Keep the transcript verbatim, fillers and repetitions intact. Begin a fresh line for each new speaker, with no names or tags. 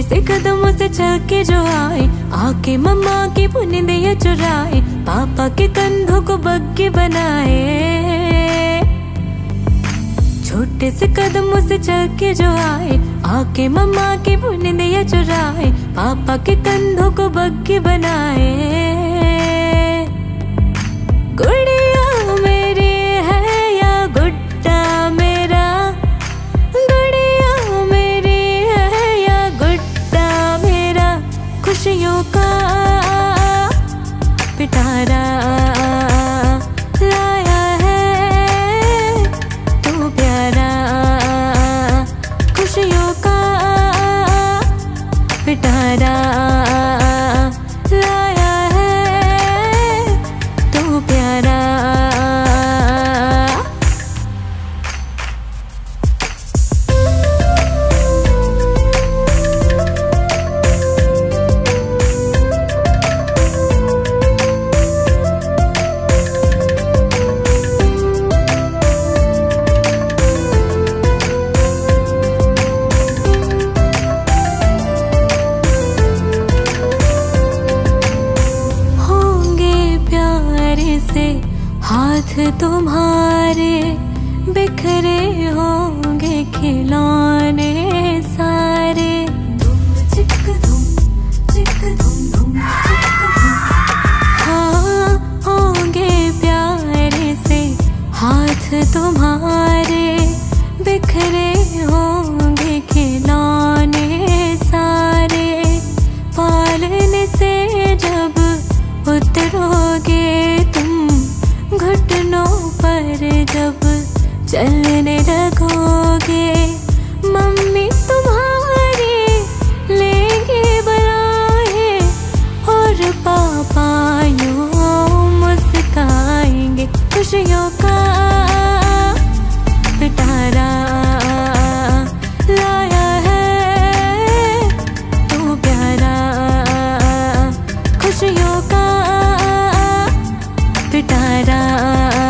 से कदमों से चल के जो आए, आके मम्मा की बुनिंदियाँ चुराए, पापा के कंधों को बग्गी बनाए। छोटे से कदमों से चल के जो आए, आके मम्मा की बुनिंदियाँ चुराए, पापा के कंधों को बग्गी बनाए। गुड़िया मेरी है या गुड्डा मेरा, गुड़िया मेरी है या गुड्डा मेरा, खुशियों का पिटारा लाया है तू प्यारा, खुशियों का पिटारा लाया है तू प्यारा। हाथ तुम्हारे बिखरे होंगे खिलौने सारे, धूम चिक धूम चिक धूम धूम चिक धूम। हाँ होंगे प्यारे से हाथ तुम्हारे बिखरे होंगे खिलौने सारे, पालने से जब उतरोगे तुम घुटनों पर जब चलने लगोगे, मम्मी तुम्हारी लेंगे बुलाए और पापा यूं मुस्काएंगे, खुशियों का पिटारा लाया है तू प्यारा, खुशियों का पिटारा।